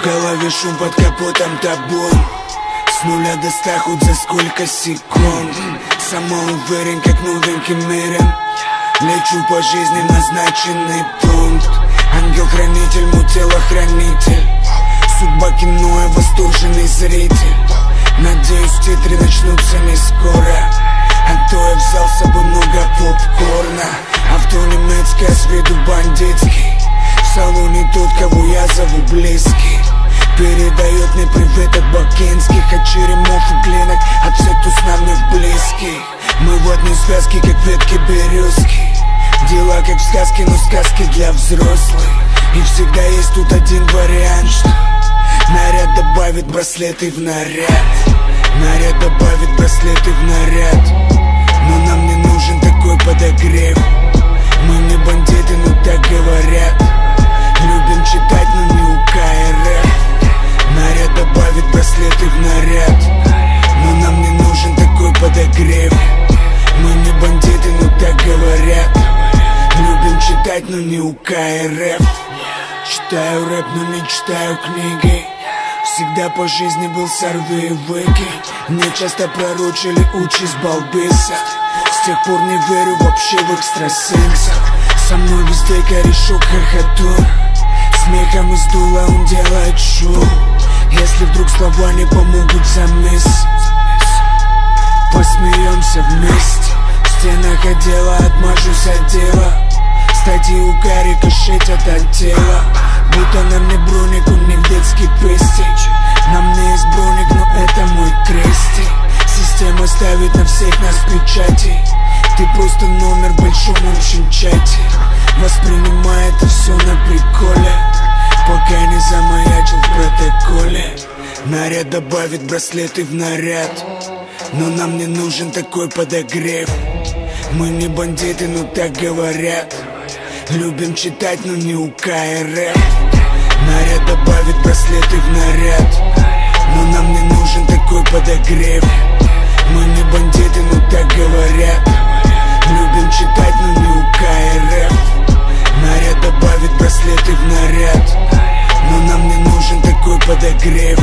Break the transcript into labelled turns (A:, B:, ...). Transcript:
A: голове шум, под капотом тобой. С 0 до 100 хоть за сколько секунд. Самоуверен, как новенький Мирен. Лечу по жизни в назначенный пункт. Ангел-хранитель, мой телохранитель. Судьба кино, я восторженный зритель. Надеюсь, титры начнутся не скоро. А то я взял с собой много попкорна. Авто немецкое, с виду бандитский. В салоне тот, кого я зову близкий. Передает мне привет от бакинских, от черемов и глинок, от всех, кто с нами в близких. Мы в одной связке, как ветки березки. Дела как в сказке, но сказки для взрослых. И всегда есть тут один вариант, что наряд добавит браслеты в наряд. Наряд добавит браслеты в наряд. Но нам не нужен такой подогрев. Мы не бандиты, но так говорят. Любим читать, но не УК РФ. Наряд добавит браслеты в наряд. Но нам не нужен такой подогрев. Мы не бандиты, но так говорят. Любим читать, но не УК РФ. Читаю рэп, но не читаю книги. Всегда по жизни был сорви и выкинь. Мне часто пророчили участь балбеса. С тех пор не верю вообще в экстрасенсов. Со мной везде корешок хохотун. Смехом из дула он делает шум. Если вдруг слова не помогут за месяц, посмеемся вместе. В стенах отдела отмажусь от дела. Статьи у Гарри кошетят от тела. Будто нам не броник, у них детский пестич. Нам не есть броник, но это мой крестик. Система ставит на всех нас печати. Ты просто номер в большом общем чате. Воспринимай это все на приколе, пока не замаячил в протоколе. Наряд добавит браслеты в наряд. Но нам не нужен такой подогрев. Мы не бандиты, но так говорят. Любим читать, но не УК РФ. Наряд добавит браслеты в наряд. Но нам не нужен такой подогрев. Мы не бандиты, но так говорят. Любим читать, но не УК РФ. Наряд добавит браслеты в наряд. Но нам не нужен такой подогрев.